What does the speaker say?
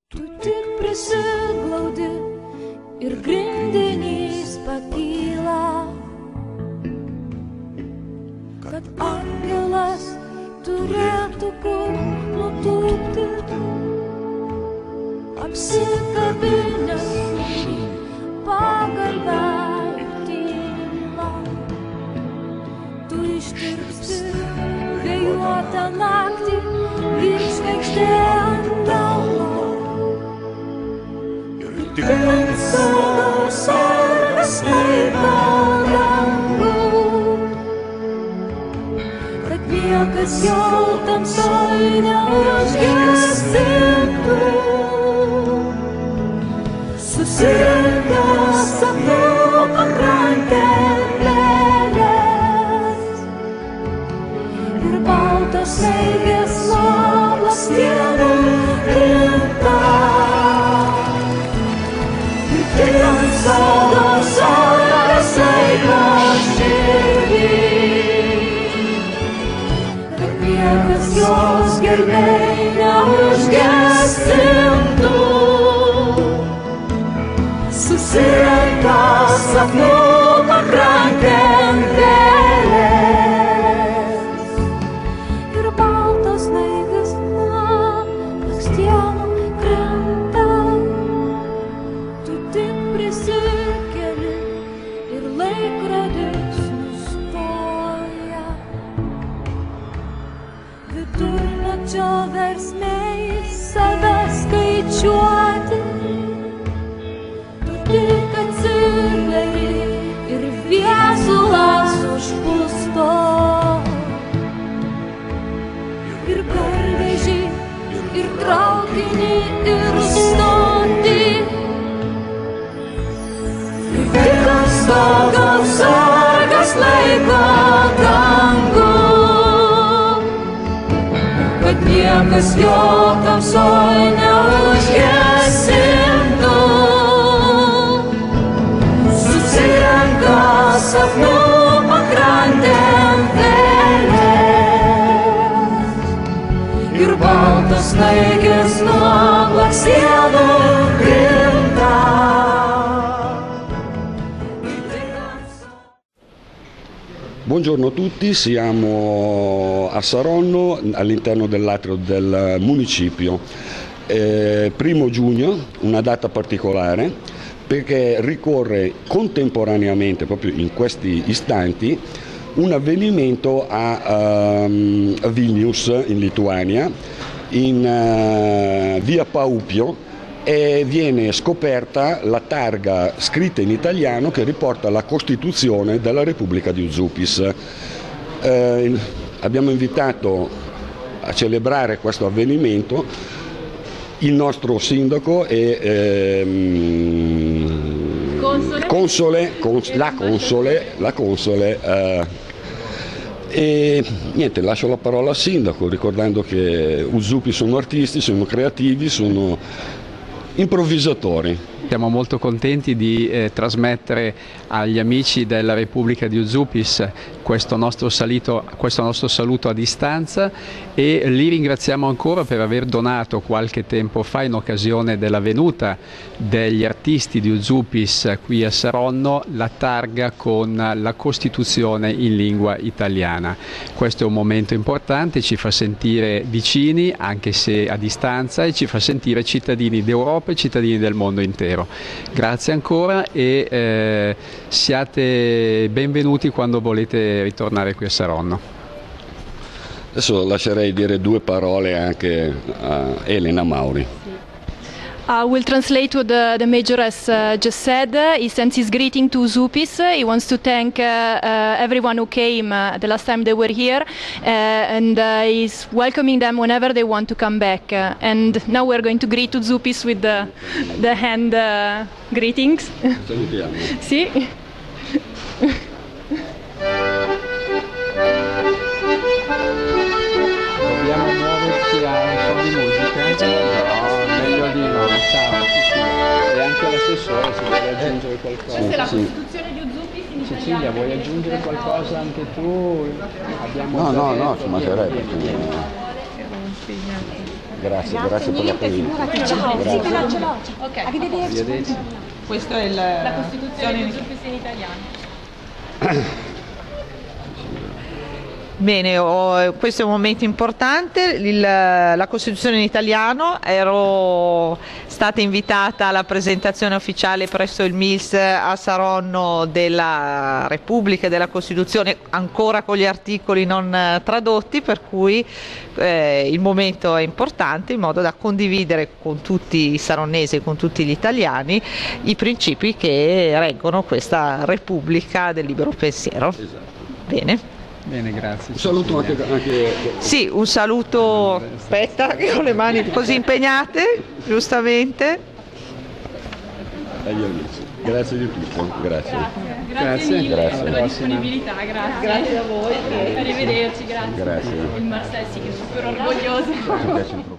Tu tik prisiglaudi ir grindinys pakyla, kad angelas turėtų kur nutūpti, apsikabinęs pagalbę ir tylą. Tu ištirpsti vėjuotą naktį virš žvaigždė ant delno. Tik ant savo sargas laiko dangų, kad niekas jo tamsoj neužgesintų. Susirenka sapnų pakrantė lėlės ir baltos snaigės nuo blakstienų krinta. Tik ant sodo sargas laiko širdį, kad niekas jos gerbėjai neužgesintų. Susirenka sapnų pakrantėn vėlės ir baltos snaigės nuo blakstienų krinta. Tu tik prisikeli ir laikrodis nustoja. Vidurnakčio versmei save skaičiuoti. Tik atsiveri ir viesulas užpusto, ir garvežį, ir traukinį, ir stotį. Tik ant stogo sargas laiko dangų, kad niekas jo tamsoj neužgesintų. Sapnų pakrantėn vėlės ir baltos snaigės nuo blakstienų krinta. Buongiorno a tutti, siamo a Saronno all'interno dell'atrio del municipio. 1 giugno, una data particolare, perché ricorre contemporaneamente, proprio in questi istanti, un avvenimento a Vilnius, in Lituania, in via Paupio, e viene scoperta la targa scritta in italiano che riporta la Costituzione della Repubblica di Uzupis. Abbiamo invitato a celebrare questo avvenimento il nostro sindaco e la console e niente, lascio la parola al sindaco ricordando che Uzupi sono artisti, sono creativi, sono improvvisatori. Siamo molto contenti di trasmettere agli amici della Repubblica di Uzupis questo nostro saluto a distanza e li ringraziamo ancora per aver donato qualche tempo fa, in occasione della venuta degli artisti di Uzupis qui a Saronno, la targa con la Costituzione in lingua italiana. Questo è un momento importante, ci fa sentire vicini anche se a distanza e ci fa sentire cittadini d'Europa e cittadini del mondo intero. Grazie ancora e siate benvenuti quando volete ritornare qui a Saronno. Adesso lascerei dire 2 parole anche a Elena Mauri. I will translate what the Major has just said. He sends his greeting to Uzupis. He wants to thank everyone who came the last time they were here and he's welcoming them whenever they want to come back. And now we're going to greet Uzupis with the hand greetings. Salutiamo. Sì. Dobbiamo muoverci a un po' di musica? No, meglio di no, ciao. E anche l'assessore se vuole aggiungere qualcosa. Questa è la Costituzione di Uzupis in italiano. Cecilia, vuoi aggiungere qualcosa anche tu? Abbiamo No, ci mancherebbe. Grazie per la figurati, ciao, sì, però ce l'ho. Ok. Arrivederci. Questo è La Costituzione di Zupis in italiano. Bene, questo è un momento importante, la Costituzione in italiano. Ero stata invitata alla presentazione ufficiale presso il MILS a Saronno della Repubblica e della Costituzione, ancora con gli articoli non tradotti, per cui il momento è importante, in modo da condividere con tutti i saronnesi e con tutti gli italiani i principi che reggono questa Repubblica del libero pensiero. Esatto. Bene. Bene, grazie. Un saluto anche... Sì, un saluto, aspetta, che ho le mani così impegnate, giustamente. agli amici. Grazie di tutto, grazie. Grazie mille Grazie. per la disponibilità, grazie. Grazie a voi. Arrivederci, grazie. Grazie. Il Marseille sì, che è super orgoglioso.